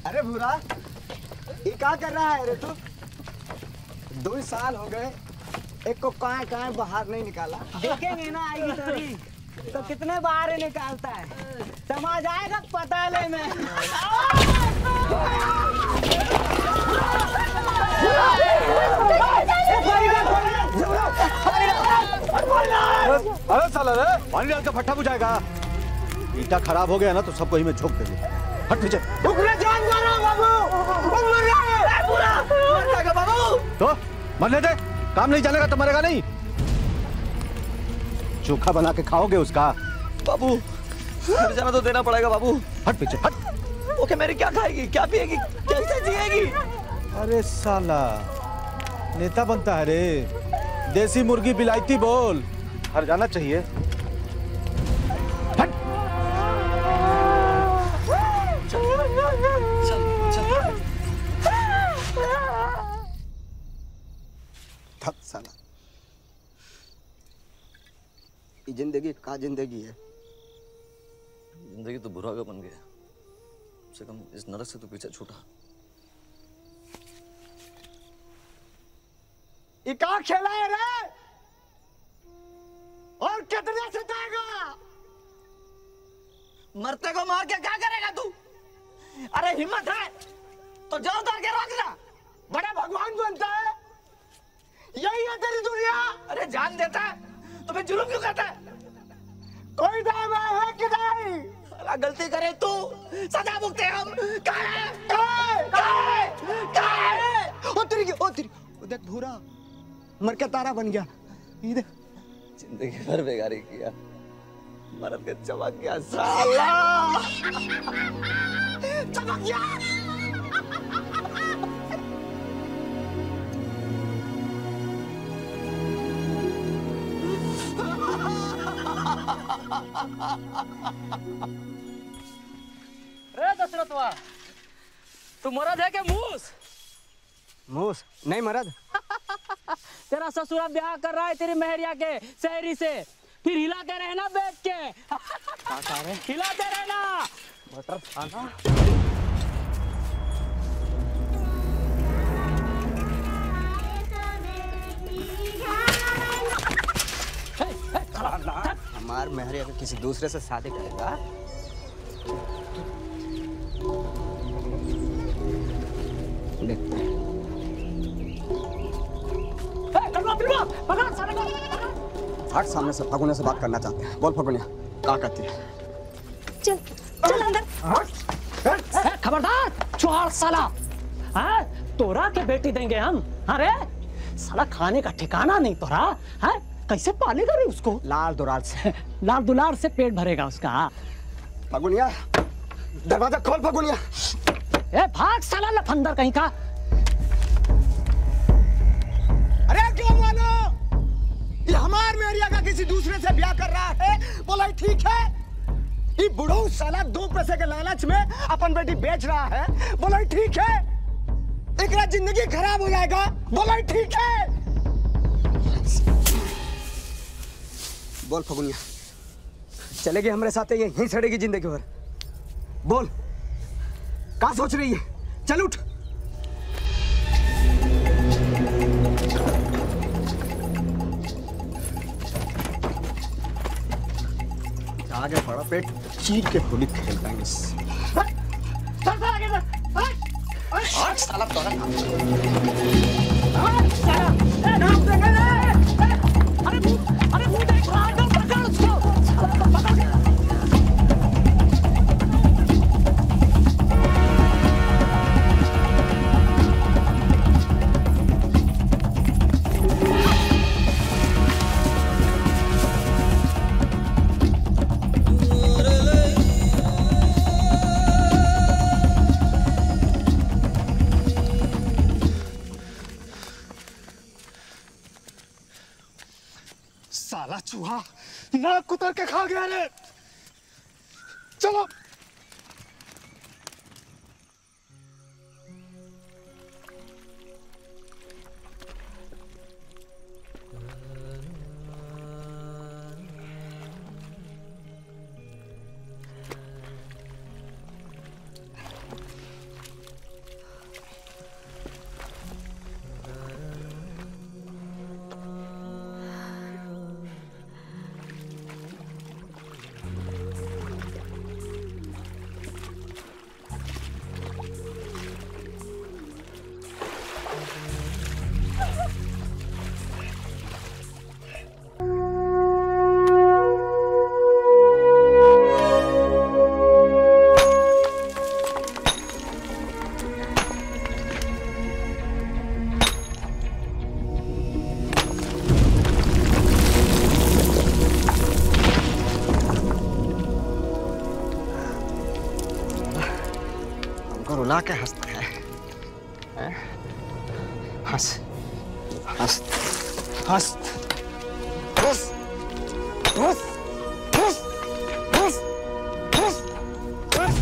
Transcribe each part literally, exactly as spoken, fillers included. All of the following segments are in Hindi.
अरे भूरा, ये क्या कर रहा है रे तू? दो साल हो गए, एक को कहाँ कहाँ बाहर नहीं निकाला। देखेंगे ना आएगी तोरी, तो कितने बाहर निकालता है, समझ आएगा पताले में। अरे साला रे, पानी डाल के फट्टा बुझाएगा। ईटा खराब हो गया ना तो सबको ही में झोंक देंगे। हट पीछे। जान मारो बाबू, मर रहा है पूरा, मर जाएगा बाबू। तो मरने दे, काम नहीं चलेगा तो मरेगा नहीं। चोखा बना के खाओगे उसका। बाबू, हर जाना तो देना पड़ेगा बाबू। हट पीछे, हट। ओके, मेरी क्या खाएगी, क्या पिएगी, कैसे जिएगी? अरे साला, नेता बनता है रे। देसी मुर्गी बिलायती बोल, हर जाना चाहिए। हट। थक साला, ये जिंदगी का जिंदगी है। जिंदगी तो बुरा का बन गया, कम से कम इस नरक से तो पीछे छूटा। ये क्या खेला है रे? और कितने सताएगा? मरते को मार के क्या करेगा तू? अरे हिम्मत है तो जाओ उतार के रोकना। बड़ा भगवान बनता है, यही है तेरी दुनिया। अरे जान देता है तो फिर जुल्म क्यों करता है? कोई दाम है कि नहीं? अरे गलती करे तू, सजा भुगते हम। कहाँ है? कहाँ है? कहाँ है? कहाँ है? ओ तेरी, ओ तेरी, ओ देख भूरा, मर के तारा बन गया। ये देख, जिंदगी भर बेगारी किया, मरद के चमक गया साला। चमक गया। रे दशरथवा, तू मरद है के मूस? मूस नहीं मरद। तेरा ससुरा ब्याह कर रहा है तेरी मेहरिया के शहरी से, फिर हिलाते रहना बैठ के। हिलाते रहना। बटर खाना। हमार मेहरिया के किसी दूसरे से शादी करेगा? देखते हैं। हट, सामने से फगुनिया से बात करना चाहते हैं। बोल फगुनिया, क्या कहती है? चल चल अंदर। खबरदार चुहार साला, हाँ तोरा के बेटी देंगे हम। अरे साला खाने का ठिकाना नहीं तोरा, हाँ कैसे पालेगा रे उसको? लाल दुलार से। लाल दुलार से पेट भरेगा उसका। फगुनिया, दरवाजा खोल फगुनिया। ए भाग साला लफंदर कहीं का। अरे क्यों मानो, ये हमार मेहरिया का किसी दूसरे से ब्याह कर रहा है, बोला ठीक है? ये बुढ़ऊ साला दो पैसे के लालच में अपन बेटी बेच रहा है, बोला ठीक है? एकरा जिंदगी खराब हो जाएगा, बोला ठीक है? बोल फगुनिया, चलेगी हमारे साथ, यहीं सड़ेगी जिंदगी भर। बोल, क्या सोच रही है? चल उठ। आगे बड़ा पेट चीर के होली खेल पाएंगे। साला तोरा अरे मुंह देख रहा है, पकड़ उसको, पकड़। साला चूहा नाक कुतर के खा गया रे। चलो हमको रुला के हंसता है, हैं? हंस हंस हंस हंस हंस हंस हंस हंस हंस।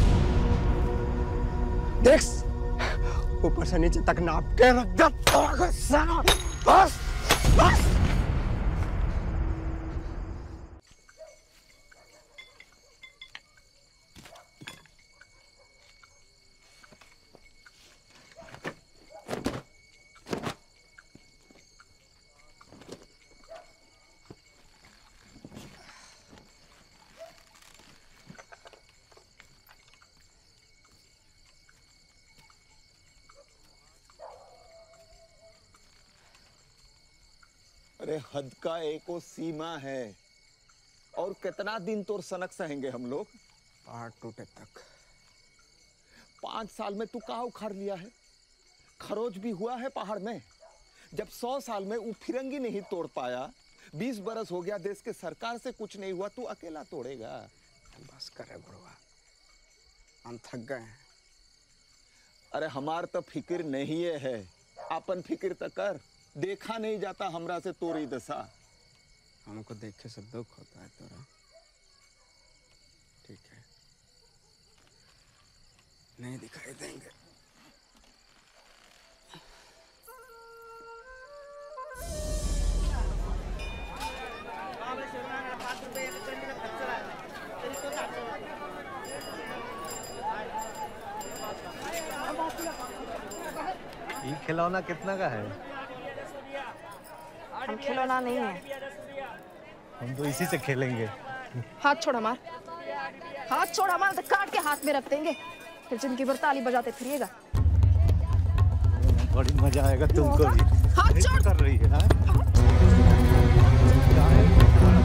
देख ऊपर से नीचे तक नाप के रख दे साला। बस बस। अरे हद का एको सीमा है, और कितना दिन तोर सनक सहेंगे हम लोग? पहाड़ टूटे तक। पांच साल में तू कहाँ उखाड़ लिया है? खरोच भी हुआ है पहाड़ में। जब सौ साल में वो फिरंगी नहीं तोड़ पाया, बीस बरस हो गया देश के सरकार से कुछ नहीं हुआ, तू अकेला तोड़ेगा? बस करे बुढ़वा, हम थक गए हैं। अरे हमार तो फिक्र नहीं है, अपन फिक्र तो कर। देखा नहीं जाता हमरा से तोरी दशा। हमको देखे से दुख होता है तोरा। ठीक है, नहीं दिखाई देंगे। ये खिलौना कितना का है? हम खिलौना नहीं है। हम तो इसी से खेलेंगे। हाथ छोड़ हमार, हाथ छोड़ हमार, तो काट के हाथ में रख देंगे, फिर जिंदगी भर ताली बजाते फिरिएगा। बड़ी मजा आएगा तुमको भी। हाथ छोड़। कर रही है हाँ?